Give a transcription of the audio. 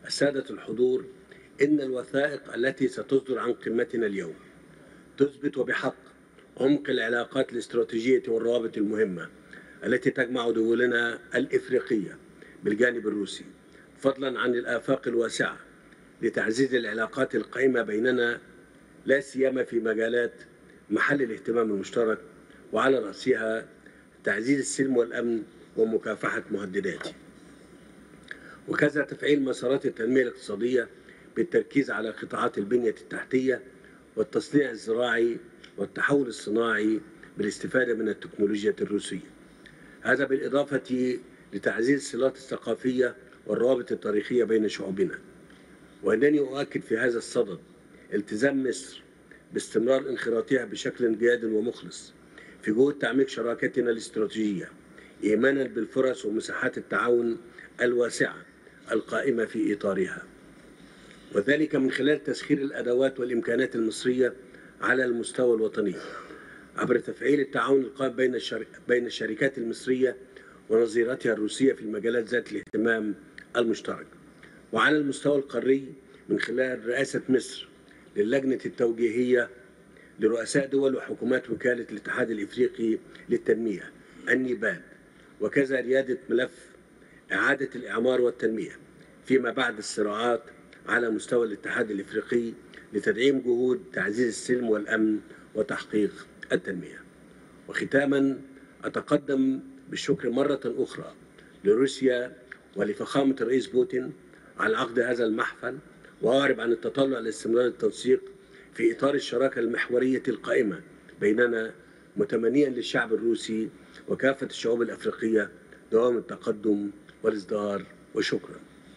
السادة الحضور، إن الوثائق التي ستصدر عن قمتنا اليوم تثبت وبحق عمق العلاقات الاستراتيجية والروابط المهمة التي تجمع دولنا الإفريقية بالجانب الروسي، فضلا عن الآفاق الواسعة لتعزيز العلاقات القائمة بيننا، لا سيما في مجالات محل الاهتمام المشترك، وعلى رأسها تعزيز السلم والأمن ومكافحة مهدداته، وكذا تفعيل مسارات التنمية الاقتصادية بالتركيز على قطاعات البنية التحتية والتصنيع الزراعي والتحول الصناعي بالاستفادة من التكنولوجيا الروسية. هذا بالإضافة لتعزيز الصلات الثقافية والروابط التاريخية بين شعوبنا. وأنني أؤكد في هذا الصدد التزام مصر باستمرار انخراطها بشكل جاد ومخلص في جهود تعميق شراكتنا الاستراتيجية، إيمانا بالفرص ومساحات التعاون الواسعة القائمة في إطارها، وذلك من خلال تسخير الأدوات والإمكانات المصرية على المستوى الوطني عبر تفعيل التعاون القائم بين الشركات المصرية ونظيرتها الروسية في المجالات ذات الاهتمام المشترك، وعلى المستوى القاري من خلال رئاسة مصر للجنة التوجيهية لرؤساء دول وحكومات وكالة الاتحاد الإفريقي للتنمية النيباد، وكذا ريادة ملف إعادة الإعمار والتنمية فيما بعد الصراعات على مستوى الاتحاد الإفريقي لتدعيم جهود تعزيز السلم والأمن وتحقيق التنمية. وختاما أتقدم بالشكر مرة أخرى لروسيا ولفخامة الرئيس بوتين على عقد هذا المحفل، وأعرب عن التطلع لاستمرار التنسيق في إطار الشراكة المحورية القائمة بيننا، متمنيا للشعب الروسي وكافة الشعوب الأفريقية دوام التقدم والازدهار، وشكرا.